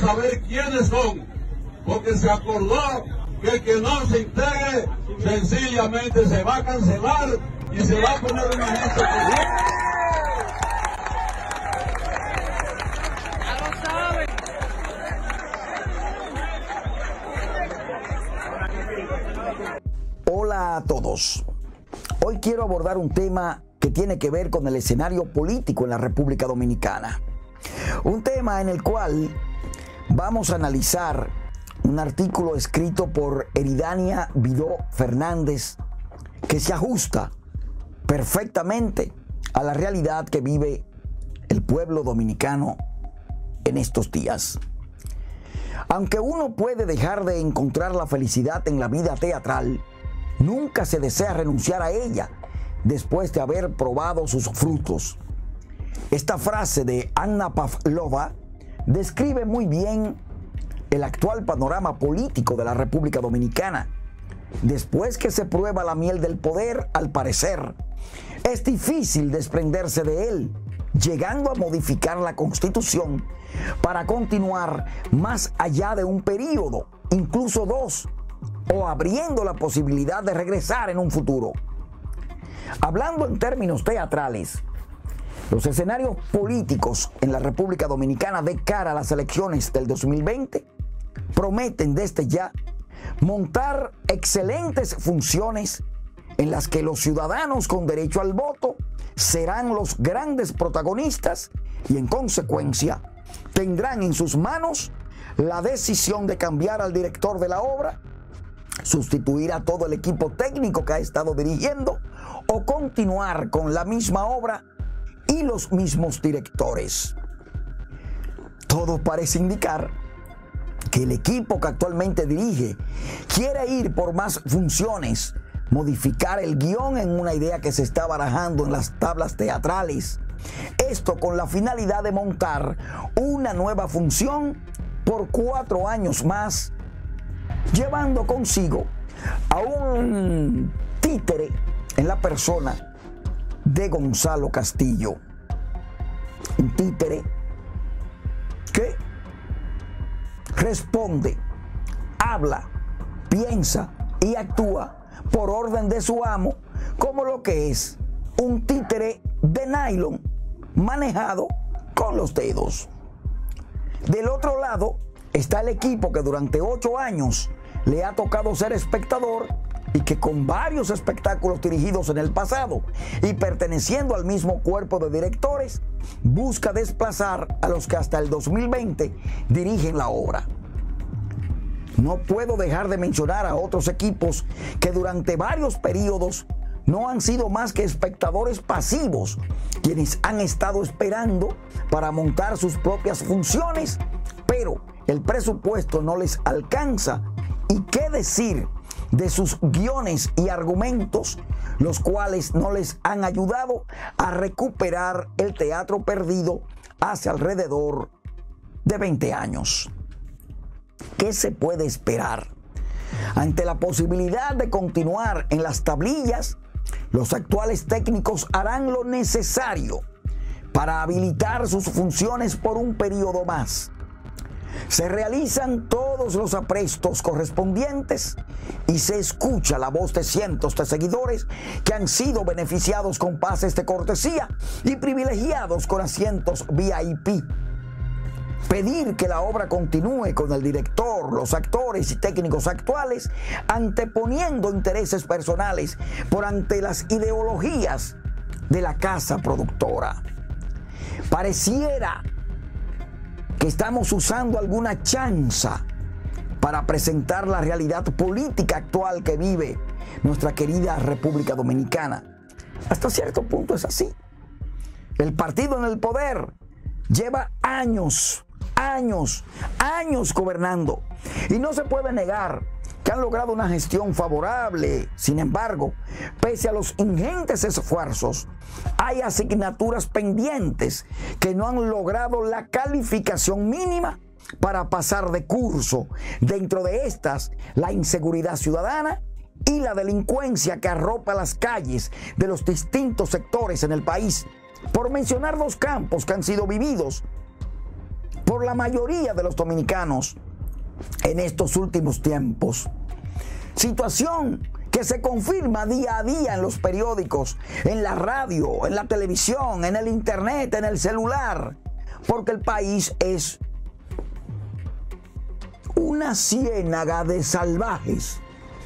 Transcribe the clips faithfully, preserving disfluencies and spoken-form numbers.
saber quiénes son, porque se acordó que el que no se integre sencillamente se va a cancelar y se va a poner una lista. Hola a todos. Hoy quiero abordar un tema que tiene que ver con el escenario político en la República Dominicana. Un tema en el cual vamos a analizar un artículo escrito por Eridania Vidó Fernández que se ajusta perfectamente a la realidad que vive el pueblo dominicano en estos días. Aunque uno puede dejar de encontrar la felicidad en la vida teatral, nunca se desea renunciar a ella después de haber probado sus frutos. Esta frase de Anna Pavlova describe muy bien el actual panorama político de la República Dominicana. Después que se prueba la miel del poder, al parecer, es difícil desprenderse de él, llegando a modificar la Constitución para continuar más allá de un periodo, incluso dos, o abriendo la posibilidad de regresar en un futuro. Hablando en términos teatrales, los escenarios políticos en la República Dominicana de cara a las elecciones del dos mil veinte prometen desde ya montar excelentes funciones en las que los ciudadanos con derecho al voto serán los grandes protagonistas y en consecuencia tendrán en sus manos la decisión de cambiar al director de la obra, sustituir a todo el equipo técnico que ha estado dirigiendo o continuar con la misma obra y los mismos directores. Todo parece indicar que el equipo que actualmente dirige quiere ir por más funciones, modificar el guión en una idea que se está barajando en las tablas teatrales. Esto con la finalidad de montar una nueva función por cuatro años más, llevando consigo a un títere en la persona de Gonzalo Castillo. Un títere que responde, habla, piensa y actúa por orden de su amo, como lo que es un títere de nylon manejado con los dedos. Del otro lado está el equipo que durante ocho años le ha tocado ser espectador y que con varios espectáculos dirigidos en el pasado y perteneciendo al mismo cuerpo de directores, busca desplazar a los que hasta el dos mil veinte dirigen la obra. No puedo dejar de mencionar a otros equipos que durante varios periodos no han sido más que espectadores pasivos, quienes han estado esperando para montar sus propias funciones, pero el presupuesto no les alcanza. ¿Y qué decir de sus guiones y argumentos, los cuales no les han ayudado a recuperar el teatro perdido hace alrededor de veinte años? ¿Qué se puede esperar? Ante la posibilidad de continuar en las tablillas, los actuales técnicos harán lo necesario para habilitar sus funciones por un periodo más. Se realizan todos los aprestos correspondientes y se escucha la voz de cientos de seguidores que han sido beneficiados con pases de cortesía y privilegiados con asientos V I P. Pedir que la obra continúe con el director, los actores y técnicos actuales, anteponiendo intereses personales por ante las ideologías de la casa productora. Pareciera que estamos usando alguna chanza para presentar la realidad política actual que vive nuestra querida República Dominicana. Hasta cierto punto es así. El partido en el poder lleva años, años, años gobernando y no se puede negar que han logrado una gestión favorable. Sin embargo, pese a los ingentes esfuerzos, hay asignaturas pendientes que no han logrado la calificación mínima para pasar de curso. Dentro de estas, la inseguridad ciudadana y la delincuencia que arropa las calles de los distintos sectores en el país, por mencionar dos campos que han sido vividos por la mayoría de los dominicanos en estos últimos tiempos. Situación que se confirma día a día en los periódicos, en la radio, en la televisión, en el internet, en el celular, porque el país es una ciénaga de salvajes,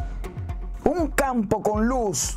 un campo con luz,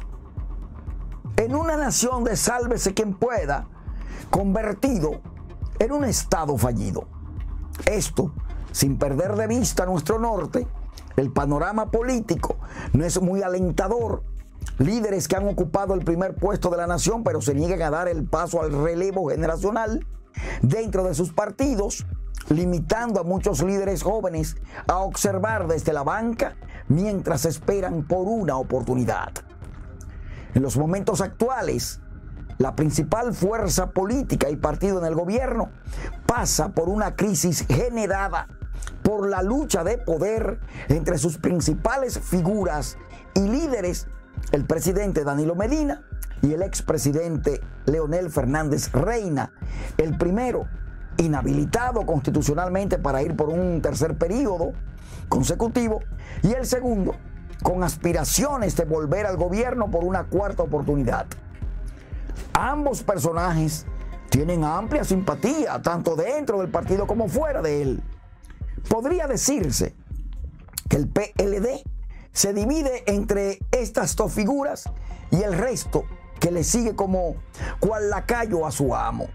en una nación de sálvese quien pueda, convertido en un estado fallido. Esto sin perder de vista nuestro norte. El panorama político no es muy alentador. Líderes que han ocupado el primer puesto de la nación, pero se niegan a dar el paso al relevo generacional dentro de sus partidos, limitando a muchos líderes jóvenes a observar desde la banca mientras esperan por una oportunidad. En los momentos actuales, la principal fuerza política y partido en el gobierno pasa por una crisis generada por la lucha de poder entre sus principales figuras y líderes, el presidente Danilo Medina y el expresidente Leonel Fernández Reina, el primero inhabilitado constitucionalmente para ir por un tercer periodo consecutivo y el segundo con aspiraciones de volver al gobierno por una cuarta oportunidad. Ambos personajes tienen amplia simpatía, tanto dentro del partido como fuera de él. Podría decirse que el P L D se divide entre estas dos figuras y el resto que le sigue como cual lacayo a su amo.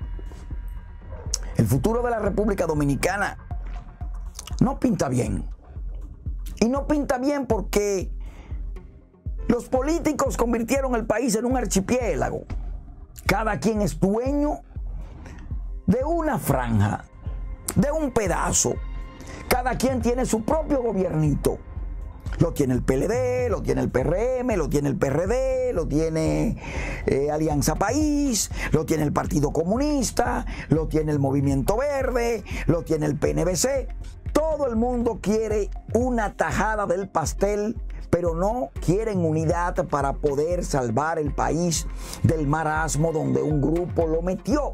El futuro de la República Dominicana no pinta bien. Y no pinta bien porque los políticos convirtieron el país en un archipiélago. Cada quien es dueño de una franja, de un pedazo. Cada quien tiene su propio gobiernito. Lo tiene el P L D, lo tiene el P R M, lo tiene el P R D, lo tiene eh, Alianza País, lo tiene el Partido Comunista, lo tiene el Movimiento Verde, lo tiene el P N V C. Todo el mundo quiere una tajada del pastel, pero no quieren unidad para poder salvar el país del marasmo donde un grupo lo metió.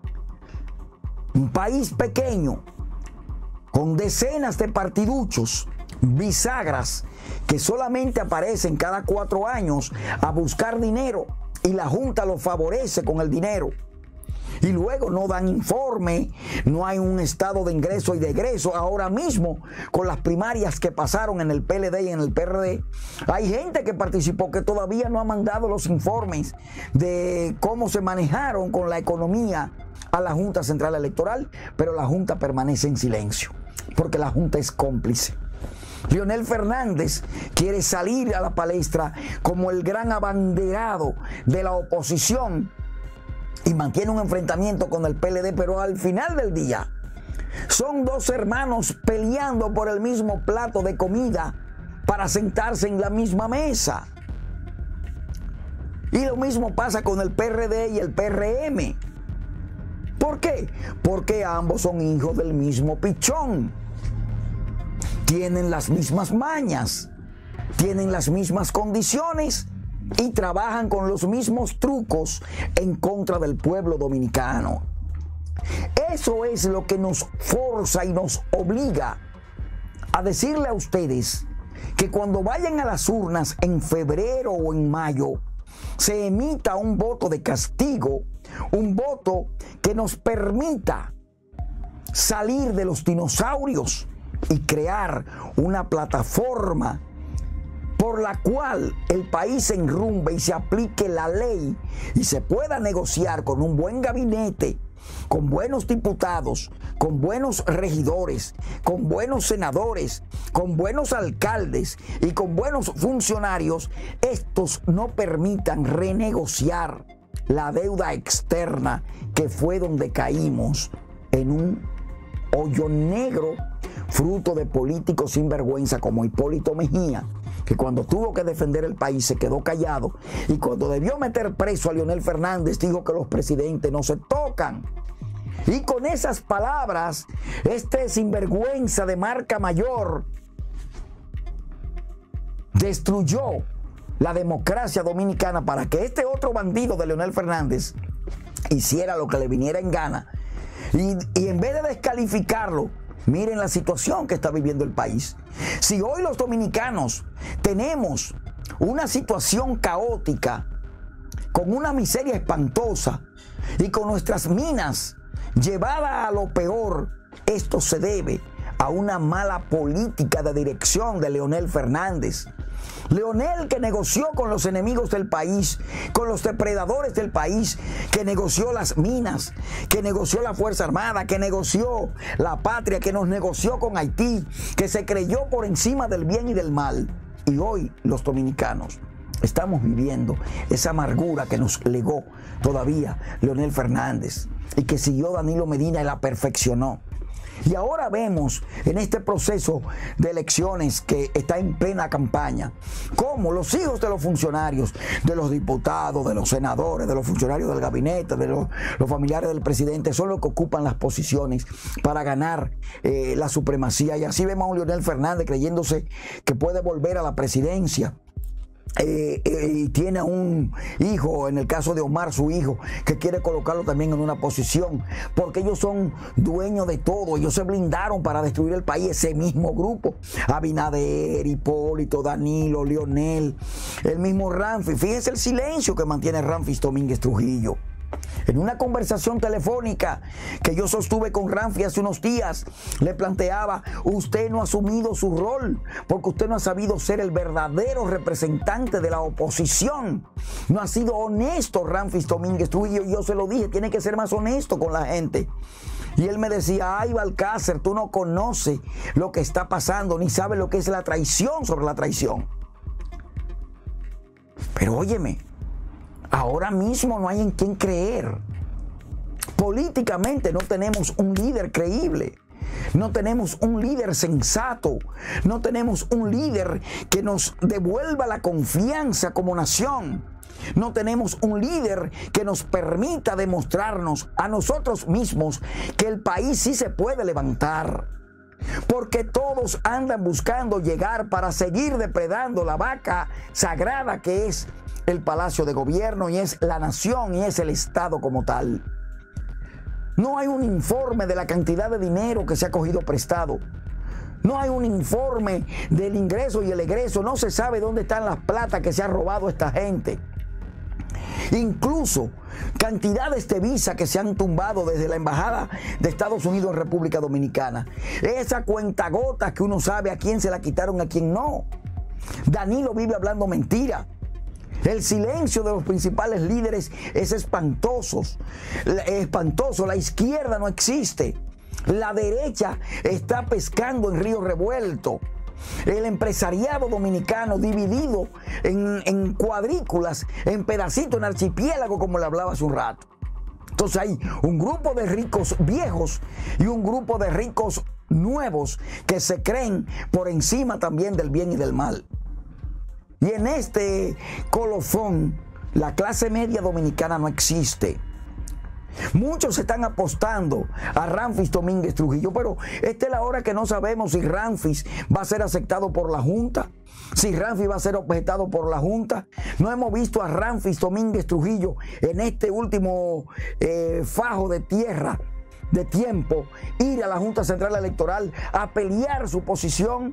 Un país pequeño, con decenas de partiduchos, bisagras, que solamente aparecen cada cuatro años a buscar dinero y la Junta los favorece con el dinero. Y luego no dan informe, no hay un estado de ingreso y de egreso. Ahora mismo, con las primarias que pasaron en el P L D y en el P R D, hay gente que participó que todavía no ha mandado los informes de cómo se manejaron con la economía a la Junta Central Electoral, pero la Junta permanece en silencio, porque la Junta es cómplice. Leonel Fernández quiere salir a la palestra como el gran abanderado de la oposición y mantiene un enfrentamiento con el P L D, pero al final del día son dos hermanos peleando por el mismo plato de comida para sentarse en la misma mesa. Y lo mismo pasa con el P R D y el P R M. ¿Por qué? Porque ambos son hijos del mismo pichón. Tienen las mismas mañas, tienen las mismas condiciones y trabajan con los mismos trucos en contra del pueblo dominicano. Eso es lo que nos forza y nos obliga a decirle a ustedes que cuando vayan a las urnas en febrero o en mayo, se emita un voto de castigo, un voto que nos permita salir de los dinosaurios y crear una plataforma por la cual el país se enrumbe y se aplique la ley y se pueda negociar con un buen gabinete, con buenos diputados, con buenos regidores, con buenos senadores, con buenos alcaldes y con buenos funcionarios. Estos no permitan renegociar la deuda externa, que fue donde caímos en un hoyo negro fruto de políticos sinvergüenza como Hipólito Mejía, que cuando tuvo que defender el país se quedó callado, y cuando debió meter preso a Leonel Fernández dijo que los presidentes no se tocan. Y con esas palabras, este sinvergüenza de marca mayor destruyó la democracia dominicana para que este otro bandido de Leonel Fernández hiciera lo que le viniera en gana. Y, y en vez de descalificarlo, miren la situación que está viviendo el país. Si hoy los dominicanos tenemos una situación caótica, con una miseria espantosa y con nuestras minas llevadas a lo peor, esto se debe a una mala política de dirección de Leonel Fernández. Leonel, que negoció con los enemigos del país, con los depredadores del país, que negoció las minas, que negoció la Fuerza Armada, que negoció la patria, que nos negoció con Haití, que se creyó por encima del bien y del mal. Y hoy los dominicanos estamos viviendo esa amargura que nos legó todavía Leonel Fernández y que siguió Danilo Medina y la perfeccionó. Y ahora vemos en este proceso de elecciones que está en plena campaña, cómo los hijos de los funcionarios, de los diputados, de los senadores, de los funcionarios del gabinete, de los, los familiares del presidente, son los que ocupan las posiciones para ganar eh, la supremacía. Y así vemos a un Leonel Fernández creyéndose que puede volver a la presidencia. Eh, eh, y tiene un hijo, en el caso de Omar, su hijo, que quiere colocarlo también en una posición, porque ellos son dueños de todo. Ellos se blindaron para destruir el país, ese mismo grupo: Abinader, Hipólito, Danilo, Leonel, el mismo Ramfis. Fíjense el silencio que mantiene Ramfis Domínguez Trujillo. En una conversación telefónica que yo sostuve con Ramfis hace unos días, le planteaba: usted no ha asumido su rol porque usted no ha sabido ser el verdadero representante de la oposición. No ha sido honesto Ramfis Domínguez Trujillo. Y yo se lo dije: tiene que ser más honesto con la gente. Y él me decía: ay, Balcácer, tú no conoces lo que está pasando, ni sabes lo que es la traición sobre la traición. Pero óyeme, ahora mismo no hay en quién creer. Políticamente no tenemos un líder creíble. No tenemos un líder sensato. No tenemos un líder que nos devuelva la confianza como nación. No tenemos un líder que nos permita demostrarnos a nosotros mismos que el país sí se puede levantar. Porque todos andan buscando llegar para seguir depredando la vaca sagrada que es el Palacio de Gobierno, y es la nación, y es el Estado como tal. No hay un informe de la cantidad de dinero que se ha cogido prestado. No hay un informe del ingreso y el egreso. No se sabe dónde están las platas que se ha robado esta gente. Incluso cantidades de visas que se han tumbado desde la Embajada de Estados Unidos en República Dominicana. Esa cuentagotas que uno sabe a quién se la quitaron, a quién no. Danilo vive hablando mentira. El silencio de los principales líderes es espantoso. Espantoso. La izquierda no existe. La derecha está pescando en río revuelto. El empresariado dominicano dividido en, en cuadrículas, en pedacitos, en archipiélago, como le hablaba hace un rato. Entonces hay un grupo de ricos viejos y un grupo de ricos nuevos que se creen por encima también del bien y del mal. Y en este colofón, la clase media dominicana no existe. Muchos están apostando a Ramfis Domínguez Trujillo, pero esta es la hora que no sabemos si Ramfis va a ser aceptado por la Junta, si Ramfis va a ser objetado por la Junta. No hemos visto a Ramfis Domínguez Trujillo en este último eh, fajo de tierra, de tiempo, ir a la Junta Central Electoral a pelear su posición,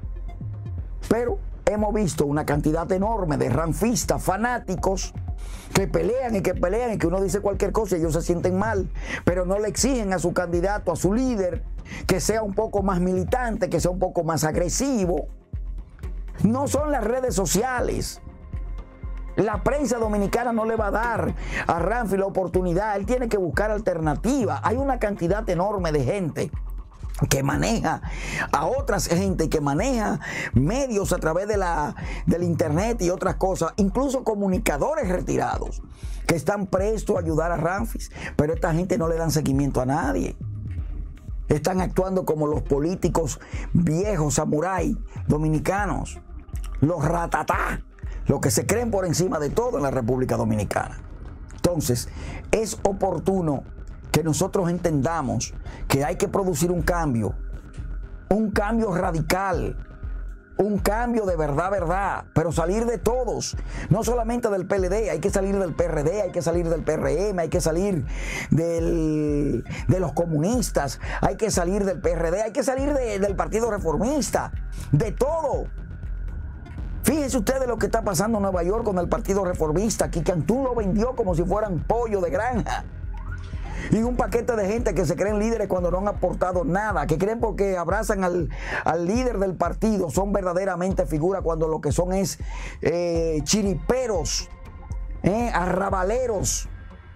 pero hemos visto una cantidad enorme de ramfistas fanáticos que pelean y que pelean y que uno dice cualquier cosa y ellos se sienten mal, pero no le exigen a su candidato, a su líder, que sea un poco más militante, que sea un poco más agresivo. No son las redes sociales. La prensa dominicana no le va a dar a Ramfis la oportunidad. Él tiene que buscar alternativas. Hay una cantidad enorme de gente que maneja a otras gente, que maneja medios a través de la, del internet y otras cosas, incluso comunicadores retirados, que están prestos a ayudar a Ramfis, pero esta gente no le dan seguimiento a nadie. Están actuando como los políticos viejos samurái dominicanos, los ratatá, los que se creen por encima de todo en la República Dominicana. Entonces, es oportuno que nosotros entendamos que hay que producir un cambio, un cambio radical, un cambio de verdad, verdad, pero salir de todos, no solamente del P L D, hay que salir del P R D, hay que salir del P R M, hay que salir del, de los comunistas, hay que salir del P R D, hay que salir de, del Partido Reformista, de todo. Fíjense ustedes lo que está pasando en Nueva York con el Partido Reformista, que Cantú lo vendió como si fueran pollo de granja. Y un paquete de gente que se creen líderes cuando no han aportado nada, que creen porque abrazan al, al líder del partido, son verdaderamente figuras cuando lo que son es eh, chiriperos, eh, arrabaleros,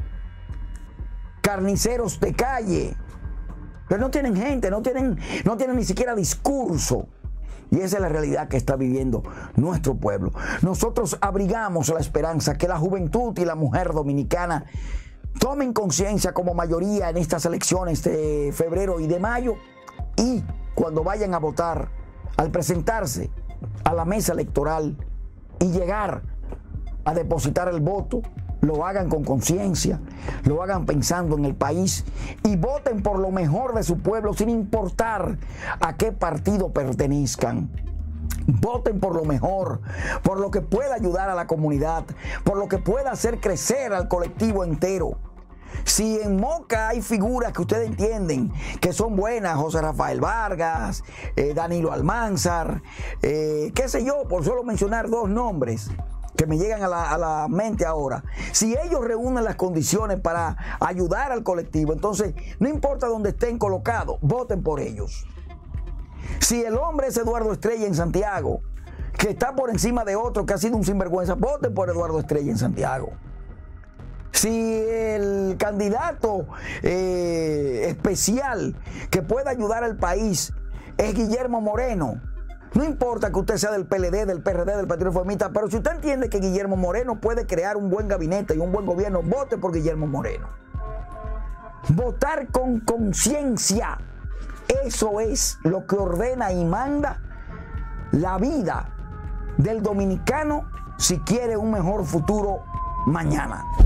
carniceros de calle. Pero no tienen gente, no tienen, no tienen ni siquiera discurso. Y esa es la realidad que está viviendo nuestro pueblo. Nosotros abrigamos la esperanza que la juventud y la mujer dominicana tomen conciencia como mayoría en estas elecciones de febrero y de mayo, y cuando vayan a votar, al presentarse a la mesa electoral y llegar a depositar el voto, lo hagan con conciencia, lo hagan pensando en el país y voten por lo mejor de su pueblo sin importar a qué partido pertenezcan. Voten por lo mejor, por lo que pueda ayudar a la comunidad, por lo que pueda hacer crecer al colectivo entero. Si en Moca hay figuras que ustedes entienden que son buenas, José Rafael Vargas, eh, Danilo Almanzar, eh, qué sé yo, por solo mencionar dos nombres que me llegan a la, a la mente ahora. Si ellos reúnen las condiciones para ayudar al colectivo, entonces no importa dónde estén colocados, voten por ellos. Si el hombre es Eduardo Estrella en Santiago, que está por encima de otro que ha sido un sinvergüenza, voten por Eduardo Estrella en Santiago. Si el candidato eh, especial que pueda ayudar al país es Guillermo Moreno, no importa que usted sea del P L D, del P R D, del Partido Reformista, pero si usted entiende que Guillermo Moreno puede crear un buen gabinete y un buen gobierno, vote por Guillermo Moreno. Votar con conciencia, eso es lo que ordena y manda la vida del dominicano si quiere un mejor futuro mañana.